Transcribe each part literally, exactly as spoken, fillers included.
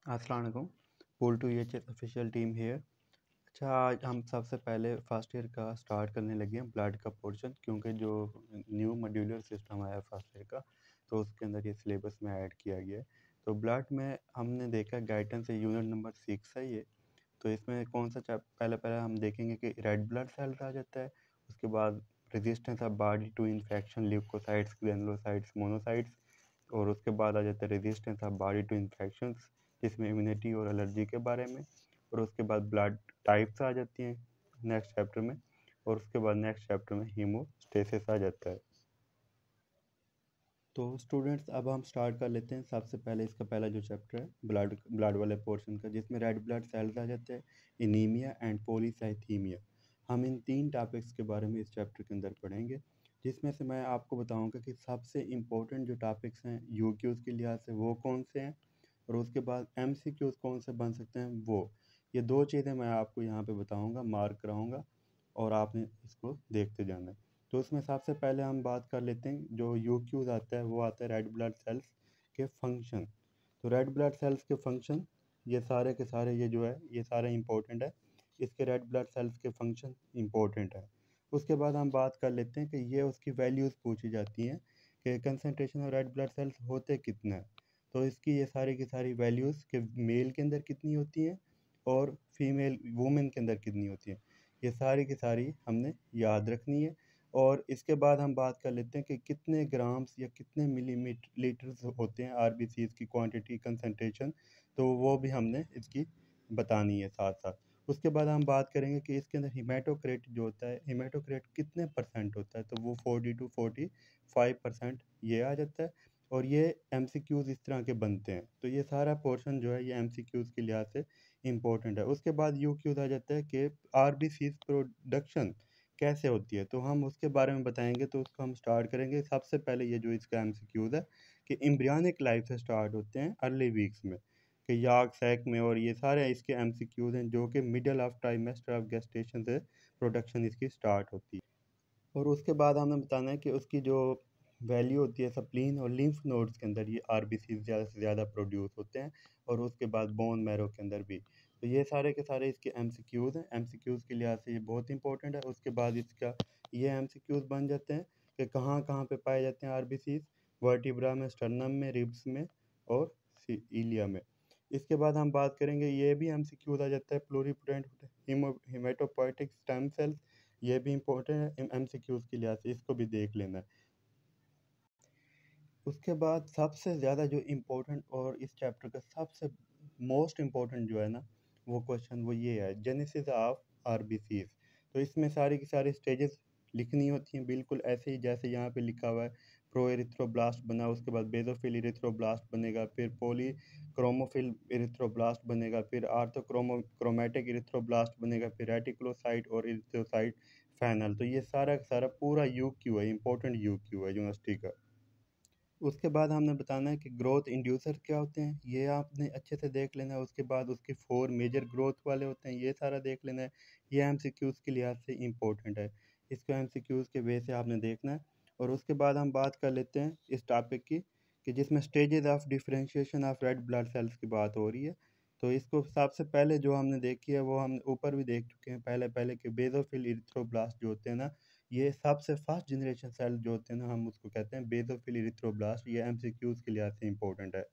अस्सलाम वालेकुम। Pull to H S official team here. अच्छा, आज हम सबसे पहले फर्स्ट ईयर का स्टार्ट करने लगे हैं ब्लड का पोर्शन, क्योंकि जो न्यू मॉड्यूलर सिस्टम आया फर्स्ट ईयर का तो उसके अंदर ये सिलेबस में ऐड किया गया है। तो ब्लड में हमने देखा गाइडेंस यूनिट नंबर सिक्स है ये। तो इसमें कौन सा चैप पहले पहले हम देखेंगे कि रेड ब्लड सेल्स आ जाता है, उसके बाद resistance of body to infection, leucocytes, granulocytes, monocytes, और उसके बाद आ जाता है resistance of body to infections, जिसमें इम्यूनिटी और एलर्जी के बारे में। और उसके बाद ब्लड टाइप्स आ जाती हैं नेक्स्ट चैप्टर में, और उसके बाद नेक्स्ट चैप्टर में हीमोस्टेसिस आ जाता है। तो स्टूडेंट्स, अब हम स्टार्ट कर लेते हैं। सबसे पहले इसका पहला जो चैप्टर है ब्लड ब्लड वाले पोर्शन का, जिसमें रेड ब्लड सेल्स आ जाते हैं, एनीमिया एंड पॉलीसाइथीमिया। हम इन तीन टॉपिक्स के बारे में इस चैप्टर के अंदर पढ़ेंगे, जिसमें से मैं आपको बताऊंगा कि सबसे इम्पोर्टेंट जो टॉपिक्स हैं यू क्यूज़ के लिहाज से वो कौन से हैं, और उसके बाद एम सी क्यूज़ कौन से बन सकते हैं वो। ये दो चीज़ें मैं आपको यहाँ पे बताऊँगा, मार्क कराऊँगा, और आपने इसको देखते जाना है। तो उसमें सबसे पहले हम बात कर लेते हैं, जो यू क्यूज़ आता है वो आता है रेड ब्लड सेल्स के फंक्शन। तो रेड ब्लड सेल्स के फंक्शन ये सारे के सारे ये जो है ये सारे इंपॉर्टेंट है, इसके रेड ब्लड सेल्स के फंक्शन इंपॉर्टेंट है। उसके बाद हम बात कर लेते हैं कि ये उसकी वैल्यूज़ पूछी जाती हैं कि concentration of red blood cells होते कितना है। तो इसकी ये सारी की सारी वैल्यूज़ के मेल के अंदर कितनी होती हैं और फीमेल वुमेन के अंदर कितनी होती हैं, ये सारी की सारी हमने याद रखनी है। और इसके बाद हम बात कर लेते हैं कि कितने ग्राम्स या कितने मिलीमीटर लीटर्स होते हैं आरबीसीज की क्वांटिटी कंसंट्रेशन, तो वो भी हमने इसकी बतानी है साथ साथ। उसके बाद हम बात करेंगे कि इसके अंदर हिमेटोक्रेट जो होता है, हिमेटोक्रेट कितने परसेंट होता है, तो वो forty to forty five percent ये आ जाता है। और ये एमसीक्यूज़ इस तरह के बनते हैं। तो ये सारा पोर्शन जो है ये एमसीक्यूज़ के लिहाज से इम्पोर्टेंट है। उसके बाद यू क्यूज़ आ जाता है कि आरबीसीज प्रोडक्शन कैसे होती है, तो हम उसके बारे में बताएंगे। तो उसको हम स्टार्ट करेंगे। सबसे पहले ये जो इसका एमसीक्यूज़ है कि एम्ब्रियनिक लाइफ से स्टार्ट होते हैं अर्ली वीक्स में, कि याक सैक में, और ये सारे इसके एमसीक्यूज़ हैं जो कि middle of trimester of gestation से प्रोडक्शन इसकी स्टार्ट होती है। और उसके बाद हमें बताना है कि उसकी जो वैल्यू होती है स्प्लीन और लिम्फ नोड्स के अंदर ये आरबीसी ज़्यादा से ज़्यादा प्रोड्यूस होते हैं, और उसके बाद बोन मैरो के अंदर भी। तो ये सारे के सारे इसके एमसीक्यूज़ हैं, एमसीक्यूज़ के लिहाज से ये बहुत इंपॉर्टेंट है। उसके बाद इसका ये एमसीक्यूज़ बन जाते हैं कि कहाँ कहाँ पे पाए जाते हैं आरबीसी, वर्टिब्रा में, स्टर्नम में, रिब्स में, और इलिया में। इसके बाद हम बात करेंगे, ये भी एमसीक्यूज़ आ जाता है प्लूरिपोटेंट हिमेटोपोइटिक स्टेम सेल्स, ये भी इम्पोर्टेंट है एमसीक्यूज़ के लिहाज से, इसको भी देख लेना है। उसके बाद सबसे ज़्यादा जो इम्पोर्टेंट और इस चैप्टर का सबसे मोस्ट इम्पोर्टेंट जो है ना वो क्वेश्चन वो ये है, जेनेसिस ऑफ आरबीसीज। तो इसमें सारी की सारी स्टेजेस लिखनी होती हैं बिल्कुल ऐसे ही जैसे यहाँ पे लिखा हुआ है। प्रो एरिथ्रोब्लास्ट बना, उसके बाद बेजोफिल एरिथ्रोब्लास्ट बनेगा, फिर पोली क्रोमोफिल एरिथ्रोब्लास्ट बनेगा, फिर आर्थोक्रोमो क्रोमैटिक एरिथ्रोब्लास्ट बनेगा, फिर रेटिकुलोसाइट और एरिथ्रोसाइट फाइनल। तो ये सारा का सारा पूरा यू क्यू है, इंपॉर्टेंट यू क्यू है यूनिवर्सिटी का। उसके बाद हमने बताना है कि ग्रोथ इंड्यूसर क्या होते हैं, ये आपने अच्छे से देख लेना है। उसके बाद उसके फोर मेजर ग्रोथ वाले होते हैं, ये सारा देख लेना है। ये एमसीक्यूज़ के लिहाज से इम्पोर्टेंट है, इसको एमसीक्यूज़ के वे से आपने देखना है। और उसके बाद हम बात कर लेते हैं इस टॉपिक की कि जिसमें stages of differentiation of red blood cells की बात हो रही है। तो इसको सबसे पहले जो हमने देखी है वो हम ऊपर भी देख चुके हैं पहले पहले कि बेजोफिल इरिथ्रोब्लास्ट जो होते हैं ना, ये सबसे फर्स्ट जनरेशन सेल जो होते हैं ना हम उसको कहते हैं बेसोफिल इरिथ्रोब्लास्ट। ये एमसीक्यूज़ के लिहाज से इंपॉर्टेंट है।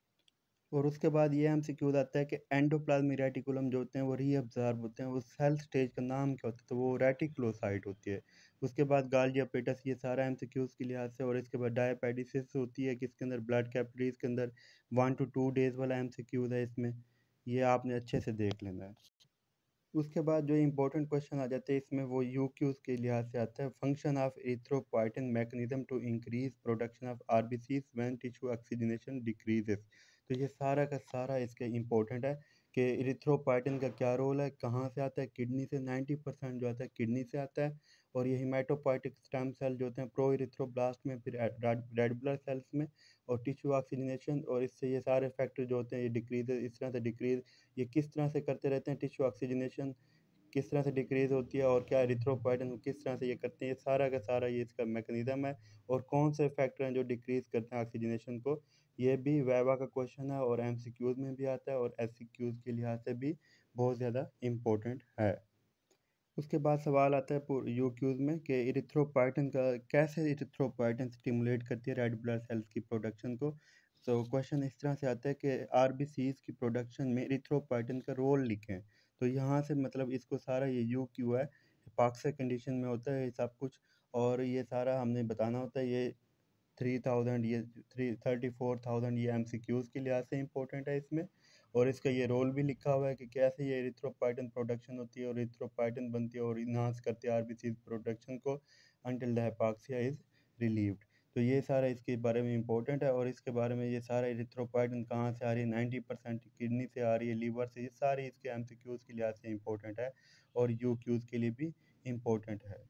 और उसके बाद ये एमसीक्यूज़ आता है कि एंडोप्लाज्मिक रेटिकुलम जो होते हैं वो रीअब्जॉर्ब होते हैं, उस सेल स्टेज का नाम क्या होता है, तो वो रेटिकुलोसाइट होती है। उसके बाद गाल्गी पेटस, ये सारा एमसीक्यूज़ के लिहाज से। और इसके बाद डायपेटिसिस होती है किसके अंदर, ब्लड कैपिलरीज के अंदर। वन टू टू डेज वाला एमसीक्यूज़ है इसमें, ये आपने अच्छे से देख लेना है। उसके बाद जो इम्पोर्टेंट क्वेश्चन आ जाते हैं इसमें वो यू क्यूज़ के लिहाज से आता है। Function of erythropoietin mechanism to increase production of RBCs when tissue oxygenation decreases. तो ये सारा का सारा इसके इम्पोर्टेंट है कि एरिथ्रोपोइटिन का क्या रोल है, कहाँ से आता है, किडनी से। नाइन्टी परसेंट जो आता है किडनी से आता है। और ये हिमेटोपोइटिक स्टेम सेल जो होते हैं प्रो एरिथ्रोब्लास्ट में, फिर रेड ब्लड सेल्स में, और टिश्यू ऑक्सीजनेशन। और इससे ये सारे फैक्टर जो होते हैं ये डिक्रीज इस तरह से डिक्रीज ये किस तरह से करते रहते हैं, टिश्यू ऑक्सीजनेशन किस तरह से डिक्रीज होती है, और क्या एरिथ्रोपोइटिन किस तरह से ये करते हैं, ये सारा का सारा ये इसका मैकेनिज्म है। और कौन से फैक्टर हैं जो डिक्रीज करते हैं ऑक्सीजनेशन को, ये भी वाइवा का क्वेश्चन है और एमसीक्यूज में भी आता है और एससीक्यूज के लिहाज से भी बहुत ज़्यादा इम्पोर्टेंट है। उसके बाद सवाल आता है यू क्यूज में कि इरिथ्रोपाइटिन का कैसे इरिथ्रोपाइटिन स्टिमुलेट करती है रेड ब्लड सेल्स की प्रोडक्शन को। तो क्वेश्चन इस तरह से आता है कि आरबीसीज की प्रोडक्शन में इरिथ्रोपाइटिन का रोल लिखें। तो यहाँ से मतलब इसको सारा ये यू क्यू है, हिपॉक्सिया कंडीशन में होता है ये सब कुछ, और ये सारा हमने बताना होता है। ये थ्री थाउजेंड ये थ्री थर्टी फोर थाउजेंड ये एम सी क्यूज़ के लिहाज से इंपॉर्टेंट है इसमें। और इसका ये रोल भी लिखा हुआ है कि कैसे ये इरिथ्रोपाइटिन प्रोडक्शन होती है और इरिथ्रोपाइटिन बनती है और इन्हांस करती है आरबीसी प्रोडक्शन को until the hypoxia is relieved. तो ये सारा इसके बारे में इंपॉर्टेंट है और इसके बारे में ये सारा इरिथ्रोपाइटिन कहाँ से आ रही है, नाइन्टी परसेंट किडनी से आ रही है, लीवर से, ये सारी इसके एम सी क्यूज़ के लिहाज से इंपॉर्टेंट है और यू क्यूज़ के लिए भी इम्पोर्टेंट है।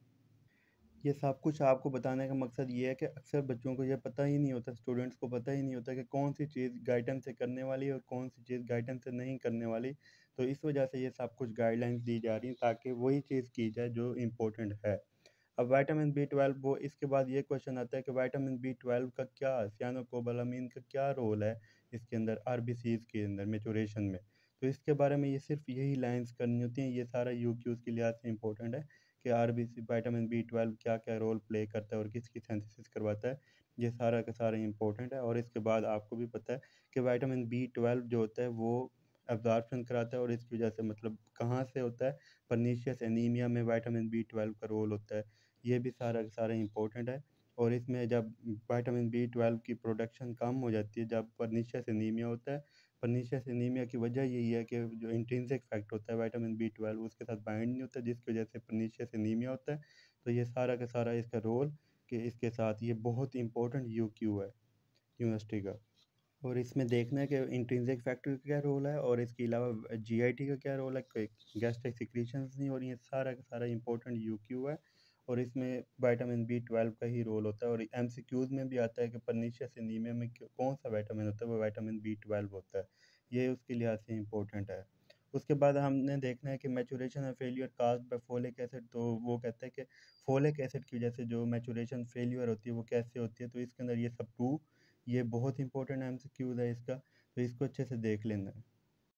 ये सब कुछ आपको बताने का मकसद ये है कि अक्सर बच्चों को ये पता ही नहीं होता, स्टूडेंट्स को पता ही नहीं होता कि कौन सी चीज़ गाइडेंस से करने वाली है और कौन सी चीज़ गाइडेंस से नहीं करने वाली। तो इस वजह से ये सब कुछ गाइडलाइंस दी जा रही हैं ताकि वही चीज़ की जाए जो इम्पोर्टेंट है। अब विटामिन बी ट्वेल्व, वो इसके बाद ये क्वेश्चन आता है कि विटामिन बी ट्वेल्व का क्या, सियानोकोबालामीन का क्या रोल है इसके अंदर, आरबीसीज के अंदर मेचोरेशन में। तो इसके बारे में ये सिर्फ यही लाइंस करनी होती हैं। ये सारा यू क्यूज़ के लिहाज से इंपॉर्टेंट है कि आरबीसी विटामिन बी ट्वेल्व क्या क्या रोल प्ले करता है और किसकी सिंथेसिस करवाता है। ये सारा का सारा इंपॉर्टेंट है। और इसके बाद आपको भी पता है कि विटामिन बी ट्वेल्व जो होता है वो एब्जॉर्प्शन कराता है और इसकी वजह से मतलब कहाँ से होता है, परनीशियस एनीमिया में विटामिन बी ट्वेल्व का रोल होता है। ये भी सारा का सारा इम्पोर्टेंट है। और इसमें जब विटामिन बी ट्वेल्व की प्रोडक्शन कम हो जाती है, जब परनीशियस एनीमिया होता है, परनीशियस एनीमिया की वजह यही है कि जो इंट्रिंसिक फैक्ट होता है विटामिन बी ट्वेल्व उसके साथ बाइंड नहीं होता, जिसकी वजह से परनीशियस एनीमिया होता है। तो ये सारा का सारा इसका रोल कि इसके साथ ये बहुत इंपॉर्टेंट यू क्यू है यूनिवर्सिटी का। और इसमें देखना है कि इंट्रिंसिक फैक्टर का क्या रोल है और इसके अलावा जीआईटी का क्या रोल है, कोई गैस्ट्रिक सिक्रीशंस नहीं हो रही है, सारा का सारा इंपॉर्टेंट यूक्यू है। और इसमें विटामिन बी ट्वेल्व का ही रोल होता है और एमसीक्यूज में भी आता है कि परनीशियस एनीमिया में क्यों- कौन सा विटामिन होता है, वो विटामिन बी ट्वेल्व होता है। ये उसके लिहाज से इंपॉर्टेंट है। उसके बाद हमने देखना है कि मैचुरेशन और failure caused by folic acid. तो वो कहता है कि फोलिक एसिड की वजह से जो मैचुरेशन फेलियर होती है वो कैसे होती है। तो इसके अंदर ये सब टू, ये बहुत इंपॉर्टेंट एमसीक्यूज है इसका, तो इसको अच्छे से देख लेना है।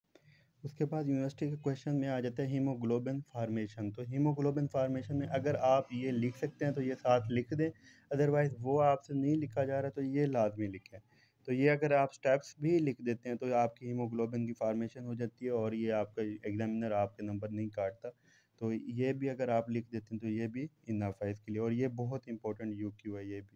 उसके बाद यूनिवर्सिटी के क्वेश्चन में आ जाता है हीमोग्लोबिन फार्मेशन। तो हीमोग्लोबिन फार्मेशन में अगर आप ये लिख सकते हैं तो ये साथ लिख दें, अदरवाइज़ वो आपसे नहीं लिखा जा रहा तो ये लाजमी लिखें। तो ये अगर आप स्टेप्स भी लिख देते हैं तो आपकी हीमोग्लोबिन की फार्मेशन हो जाती है और ये आपका एग्जामिनर आपके नंबर नहीं काटता। तो ये भी अगर आप लिख देते हैं तो ये भी इनफ है इसके लिए और ये बहुत इंपॉर्टेंट यू क्यू है ये भी।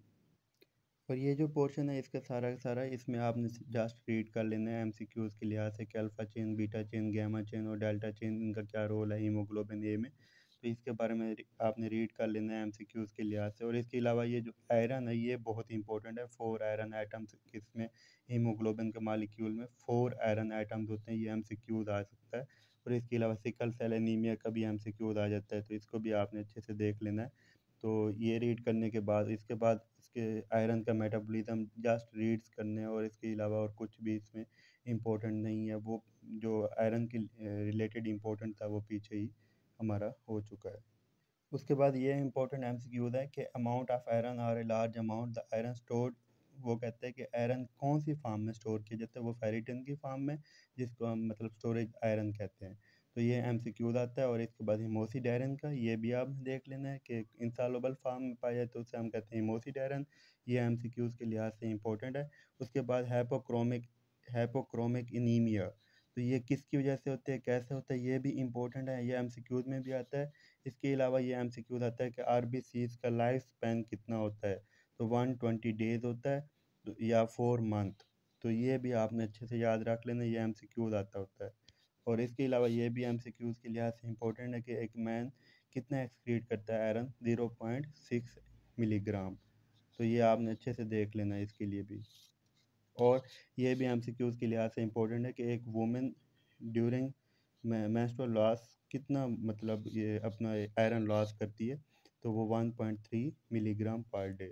और ये जो पोर्शन है इसका सारा का सारा, इसमें आपने जस्ट रीड कर लेना है एमसीक्यूज़ के लिहाज से कि alpha chain, beta chain, gamma chain और डेल्टा चेन, इनका क्या रोल है हीमोग्लोबिन ए में। तो इसके बारे में रि- आपने रीड कर लेना है एमसीक्यूज़ के लिहाज से। और इसके अलावा ये जो आयरन है ये बहुत इंपॉर्टेंट है। फोर आयरन आइटम्स इसमें, हीमोग्लोबिन के मालिक्यूल में फोर आयरन आइटम्स होते हैं, ये एमसीक्यूज़ आ सकता है। और इसके अलावा सिकल सेल एनीमिया का भी एमसीक्यूज़ आ जाता है, तो इसको भी आपने अच्छे से देख लेना है। तो ये रीड करने के बाद इसके बाद इसके आयरन का मेटाबॉलिज्म जस्ट रीड्स करने हैं और इसके अलावा और कुछ भी इसमें इम्पोर्टेंट नहीं है। वो जो आयरन के रिलेटेड इम्पोर्टेंट था वो पीछे ही हमारा हो चुका है। उसके बाद ये इंपॉर्टेंट एमसीक्यू है कि अमाउंट ऑफ आयरन और a large amount the iron stored. वो कहते हैं कि आयरन कौन सी फार्म में स्टोर किया जाता है, वो फेरिटिन की फार्म में, जिसको हम मतलब स्टोरेज आयरन कहते हैं। तो ये एमसीक्यू आता है। और इसके बाद हिमोसिड आयरन का ये भी आपने देख लेना है कि इंसॉल्युबल फार्म में पाया जाए तो उसे हम कहते हैं हिमोसिड आयरन। ये एमसीक्यूज के लिहाज से इंपॉर्टेंट है। उसके बाद हैपोक्रोमिक हैपोक्रोमिक इनीमिया। तो ये किसकी वजह से होते हैं, कैसे होता है, ये भी इंपॉर्टेंट है, ये एमसीक्यूज में भी आता है। इसके अलावा ये एमसीक्यू आता है कि आरबीसीज का लाइफ स्पैन कितना होता है। तो वन ट्वेंटी डेज होता है तो या फोर मंथ। तो ये भी आपने अच्छे से याद रख लेना, ये एमसीक्यूज आता होता है। और इसके अलावा ये भी एमसीक्यूज के लिहाज से इंपॉर्टेंट है कि एक मैन कितना एक्सक्रीट करता है iron, zero point six milligram. तो ये आपने अच्छे से देख लेना है इसके लिए भी। और ये भी एमसीक्यूज के लिहाज से इंपॉर्टेंट है कि एक वुमेन ड्यूरिंग मेंस्ट्रुअल लॉस कितना मतलब ये अपना आयरन लॉस करती है। तो वो one point three milligram per day.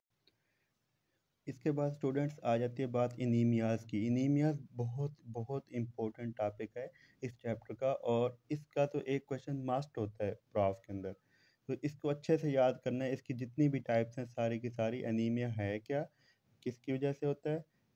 इसके बाद स्टूडेंट्स आ जाती है बात इनीमियाज की। इनीमियाज बहुत बहुत इम्पोर्टेंट टॉपिक है इस चैप्टर का और इसका तो एक क्वेश्चन मस्ट होता है प्रॉफ के अंदर। तो इसको अच्छे से याद करना है। इसकी जितनी भी टाइप्स हैं सारी की सारी, एनीमिया है क्या, किसकी वजह से होता है,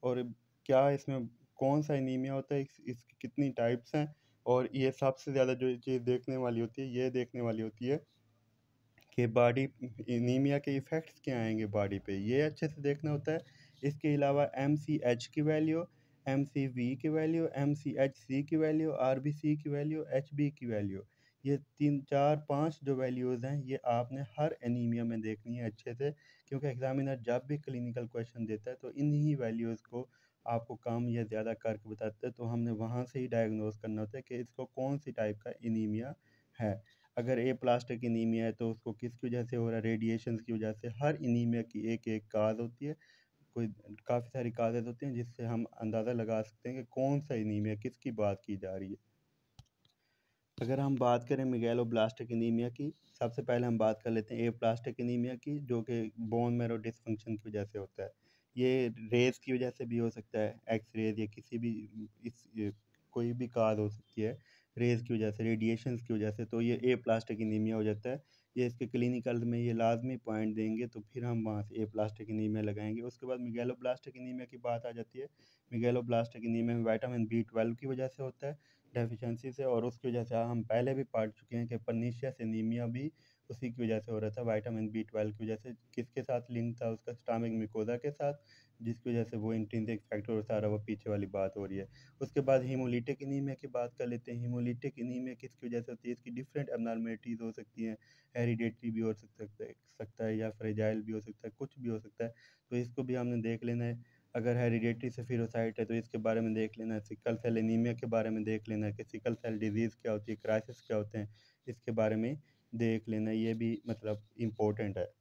और क्या इसमें कौन सा एनीमिया होता है, इस, इसकी कितनी टाइप्स हैं, और ये सबसे ज़्यादा जो चीज़ देखने वाली होती है, ये देखने वाली होती है कि बॉडी एनीमिया के इफ़ेक्ट्स क्या आएंगे बॉडी पे, ये अच्छे से देखना होता है। इसके अलावा एम सी एच की वैल्यू, एम सी वी की value, M C H C की वैल्यू, आर बी सी की वैल्यू, एच बी की वैल्यू, ये तीन चार पांच जो वैल्यूज़ हैं ये आपने हर एनीमिया में देखनी है अच्छे से, क्योंकि एग्जामिनर जब भी क्लिनिकल क्वेश्चन देता है तो इन्हीं वैल्यूज़ को आपको कम या ज़्यादा करके बताते हैं, तो हमने वहाँ से ही डायग्नोज करना होता है कि इसको कौन सी टाइप का एनीमिया है। अगर ए प्लास्टिक एनीमिया है तो उसको किसकी वजह से हो रहा है, रेडिएशन की वजह से। हर एनीमिया की एक एक काज होती है, कोई काफ़ी सारी काजेज होती हैं जिससे हम अंदाज़ा लगा सकते हैं कि कौन सा एनीमिया किसकी बात की जा रही है। अगर हम बात करें मेगालोब्लास्टिक एनीमिया की, सबसे पहले हम बात कर लेते हैं ए प्लास्टिक एनीमिया की, जो कि बोन मैरो डिसफंक्शन की वजह से होता है। ये रेज की वजह से भी हो सकता है, एक्स रेज या किसी भी इस ये, कोई भी काज हो सकती है रेज की वजह से, रेडिएशन की वजह से, तो ये ए प्लास्टिक एनीमिया हो जाता है। ये इसके क्लिनिकल में ये लाजमी पॉइंट देंगे तो फिर हम वहाँ से ए प्लास्टिक एनीमिया लगाएंगे। उसके बाद मेगालोब्लास्टिक एनीमिया की बात आ जाती है। मेगालोब्लास्टिक एनीमिया में विटामिन बी ट्वेल्व की वजह से होता है, डेफिशिएंसी से, और उसकी वजह से हम पहले भी पढ़ चुके हैं कि पर्नीशियस एनीमिया भी उसी की वजह से हो रहा था, विटामिन बी ट्वेल्व की वजह से। किसके साथ लिंक था उसका, स्टमक मिकोजा के साथ, जिसकी वजह से वो इंट्रिंसिक फैक्टर सारा वो पीछे वाली बात हो रही है। उसके बाद हीमोलिटिक एनीमिया की बात कर लेते हैं। हीमोलिटिक एनीमिया किसकी वजह से होती है, इसकी डिफरेंट एबनॉर्मलिटीज़ हो सकती हैं, हेरिडेटरी भी हो सकता है सकता है या फ्रेजाइल भी हो सकता है, कुछ भी हो सकता है, तो इसको भी हमने देख लेना है। अगर हेरिडेटरी सेफिरोसाइट है तो इसके बारे में देख लेना है। सिकल सेल एनीमिया के बारे में देख लेना है कि सिकल सेल डिजीज़ क्या होती है, क्राइसिस क्या होते हैं, इसके बारे में देख लेना, ये भी मतलब इम्पोर्टेंट है।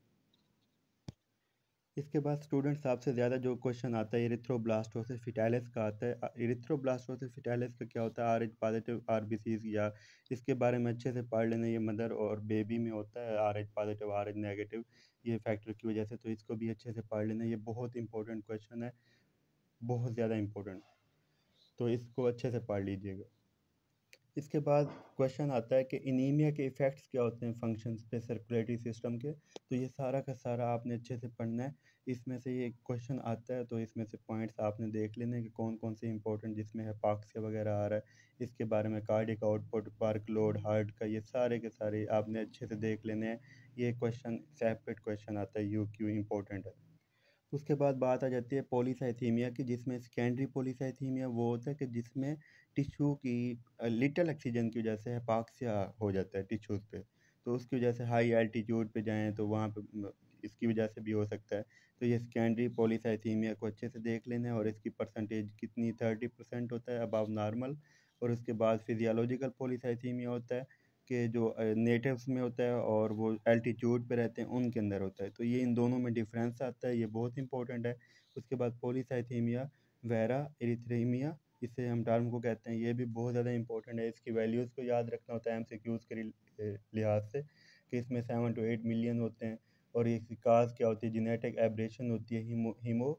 इसके बाद स्टूडेंट सबसे ज़्यादा जो क्वेश्चन आता है इरिथ्रोब्लास्टोसिस फिटालिस का आता है। इरिथ्रोब्लास्टोसिस फिटालिस का क्या होता है, R H positive R B Cs, या इसके बारे में अच्छे से पढ़ लेना। ये मदर और बेबी में होता है, R H positive R H negative, ये फैक्टर की वजह से, तो इसको भी अच्छे से पढ़ लेना। ये बहुत इंपॉर्टेंट क्वेश्चन है, बहुत ज़्यादा इंपॉर्टेंट, तो इसको अच्छे से पढ़ लीजिएगा। इसके बाद क्वेश्चन आता है कि एनीमिया के इफ़ेक्ट्स क्या होते हैं फंक्शंस पे सर्कुलेटरी सिस्टम के, तो ये सारा का सारा आपने अच्छे से पढ़ना है। इसमें से ये क्वेश्चन आता है तो इसमें से पॉइंट्स आपने देख लेने हैं कि कौन कौन से इंपॉर्टेंट, जिसमें हिपॉक्सिया वगैरह आ रहा है, इसके बारे में cardiac output, work load, heart का, ये सारे के सारे आपने अच्छे से देख लेने हैं। ये क्वेश्चन सेपरेट क्वेश्चन आता है, यू क्यू इंपॉर्टेंट है। उसके बाद बात आ जाती है पॉलीसाइथीमिया की, जिसमें सेकेंडरी पॉलीसाइथीमिया वो होता है कि जिसमें टिश्यू की लिटल ऑक्सीजन की वजह से हिपॉक्सिया हो जाता है टिश्यूज़ पे, तो उसकी वजह से हाई एल्टीट्यूड पे जाएं तो वहाँ पे म, इसकी वजह से भी हो सकता है। तो ये सेकेंडरी पॉलीसाइथीमिया को अच्छे से देख लेना है, और इसकी परसेंटेज कितनी, थर्टी परसेंट होता है अबव नॉर्मल। और उसके बाद फिजियोलॉजिकल पॉलीसाइथीमिया होता है कि जो नेटिव्स में होता है और वो एल्टीट्यूड पे रहते हैं उनके अंदर होता है, तो ये इन दोनों में डिफरेंस आता है, ये बहुत इंपॉर्टेंट है। उसके बाद पॉलीसाइथीमिया वेरा एरिथ्रीमिया, इसे हम टर्म को कहते हैं, ये भी बहुत ज़्यादा इंपॉर्टेंट है। इसकी वैल्यूज़ को याद रखना होता है एम सी क्यूज़ के लि- लिहाज से, कि इसमें सेवन टू एट मिलियन होते हैं। और इसकी काज क्या होती है, जेनेटिक एब्रेशन होती है हीमो हीमो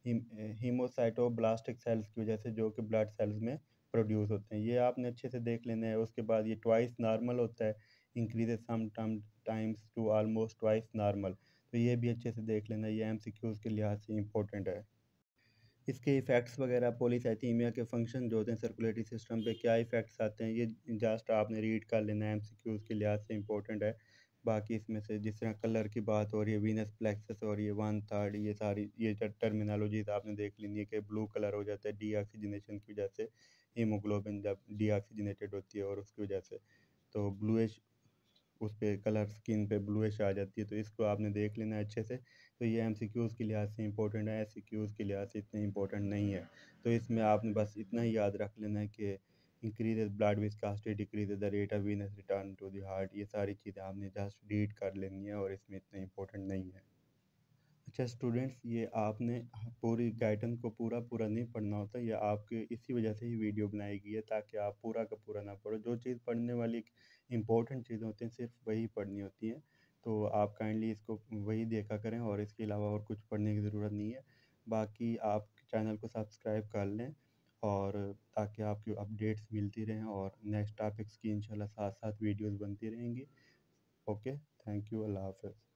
हीमोसाइटोब्लास्टिक सेल्स की वजह से, जो कि ब्लड सेल्स में प्रोड्यूस होते हैं, ये आपने अच्छे से देख लेना है। उसके बाद ये ट्वाइस नॉर्मल होता है, increases some times to almost twice normal, तो ये भी अच्छे से देख लेना, ये एमसीक्यूज़ के लिहाज से इंपॉर्टेंट है। इसके इफ़ेक्ट्स वगैरह, पॉलीसाइथीमिया के फंक्शन जो होते हैं सर्कुलेटरी सिस्टम पे, क्या इफ़ेक्ट्स आते हैं, ये जस्ट आपने रीड कर लेना है, एमसीक्यूज़ के लिहाज से इंपॉर्टेंट है। बाकी इसमें से जिस तरह कलर की बात हो रही है, वीनस प्लेक्सस हो रही है, वन थर्ड, ये सारी ये टर्मिनोलॉजीज आपने देख लेनी है कि ब्लू कलर हो जाता है डीऑक्सीजनेशन की वजह से, हीमोग्लोबिन जब डीऑक्सीजनेटेड होती है और उसकी वजह से, तो ब्लूइश उस पे कलर स्किन पे ब्लूइश आ जाती है, तो इसको आपने देख लेना है अच्छे से। तो ये एमसीक्यूज़ के लिहाज से इंपॉर्टेंट है, एससीक्यूज़ के लिहाज से इतने इंपॉर्टेंट नहीं है। तो इसमें आपने बस इतना ही याद रख लेना है कि increase blood viscosity, decrease the rate of venous return to the heart, ये सारी चीज़ें आपने जस्ट रीड कर लेनी है और इसमें इतने इंपॉर्टेंट नहीं है। अच्छा स्टूडेंट्स, ये आपने पूरी गाइडेंस को पूरा पूरा नहीं पढ़ना होता, ये आपके इसी वजह से ही वीडियो बनाई गई है, ताकि आप पूरा का पूरा ना पढ़ो। जो चीज़ पढ़ने वाली इंपॉर्टेंट चीज़ें होती हैं सिर्फ वही पढ़नी होती हैं, तो आप काइंडली इसको वही देखा करें, और इसके अलावा और कुछ पढ़ने की ज़रूरत नहीं है। बाकी आप चैनल को सब्सक्राइब कर लें, और ताकि आपकी अपडेट्स मिलती रहें, और नेक्स्ट टॉपिक्स की इंशाल्लाह साथ साथ वीडियोज़ बनती रहेंगी। ओके, थैंक यू, अल्लाह हाफ़िज़।